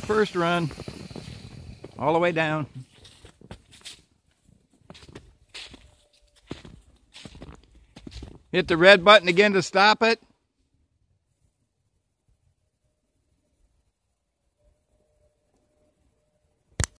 first run. All the way down. Hit the red button again to stop it.